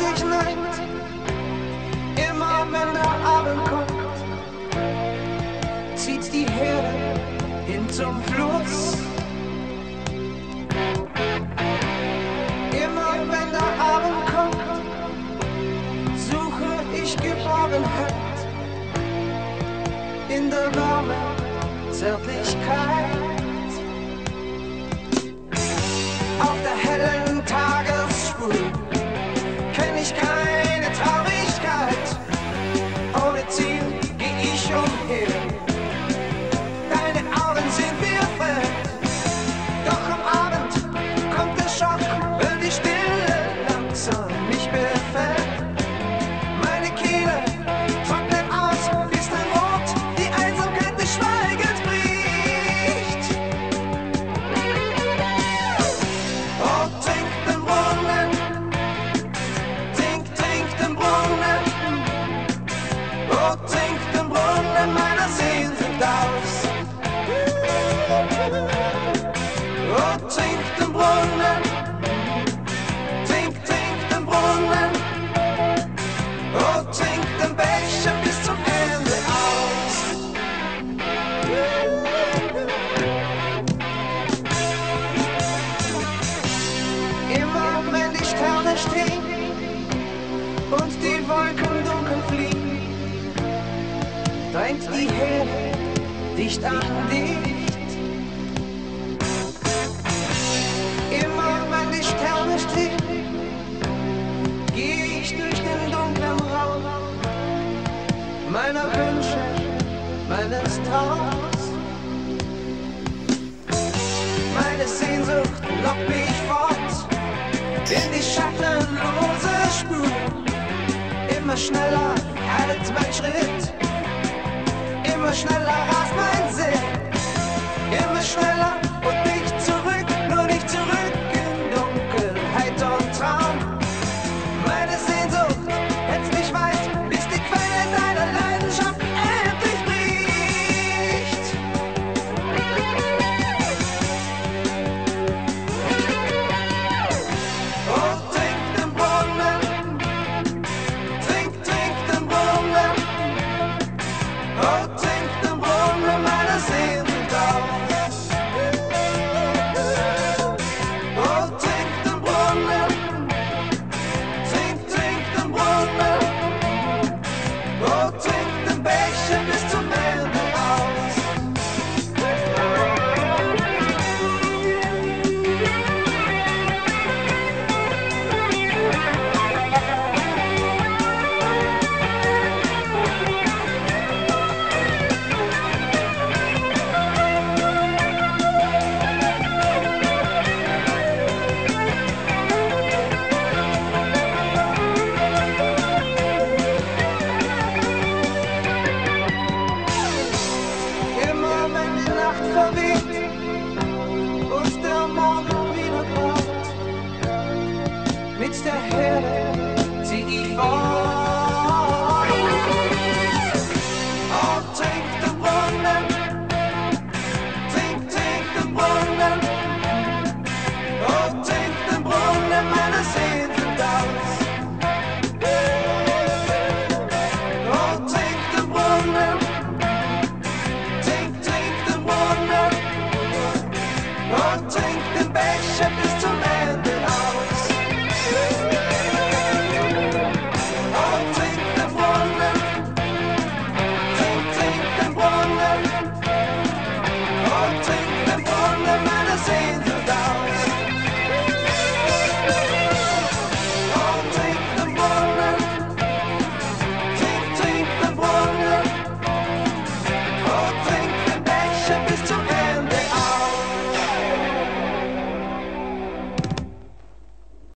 ich nein. Immer wenn der Abend kommt, zieht die Herde hin zum Fluss. Immer wenn der Abend kommt, suche ich Geborgenheit in der Wärme, Zärtlichkeit. Auf der hellen Tagesspur kenn ich keine Traurigkeit. Ohne Ziel geh ich umher. Deine Augen sind mir fremd. Doch am Abend kommt der Schock, wenn die Stille langsam mich befällt. Meine Kehle trocknet aus, ist ein Wort, die Einsamkeit des Schweigens bricht. Oh, trink den Brunnen, trink den Brunnen. Oh, trink den Brunnen meiner Sehnsucht aus. Oh, trink den Brunnen, trink den Brunnen. Oh, trink den Becher bis zum Ende aus. Immer wenn die Sterne stehen und die Wolken dunkel fliegen, drängt die Herde dicht an dicht. Immer wenn die Sterne stehen, geh ich durch den dunklen Raum meiner Wünsche, meines Traums. Meine Sehnsucht lockt mich fort in die schattenlose Spur. Immer schneller halt mein Schritt, immer schneller rast mein Sinn, immer schneller